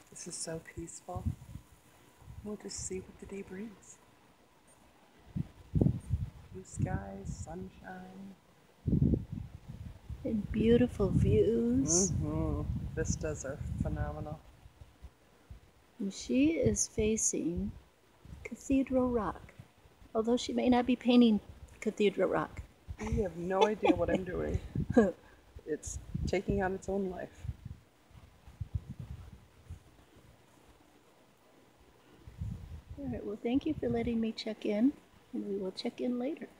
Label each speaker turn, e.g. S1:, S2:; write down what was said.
S1: This is so peaceful. We'll just see what the day brings. Blue skies, sunshine.
S2: And beautiful views.
S1: Vistas are phenomenal.
S2: And she is facing Cathedral Rock, although she may not be painting Cathedral Rock.
S1: You have no idea what I'm doing. It's taking on its own life.
S2: All right, well, thank you for letting me check in, and we will check in later.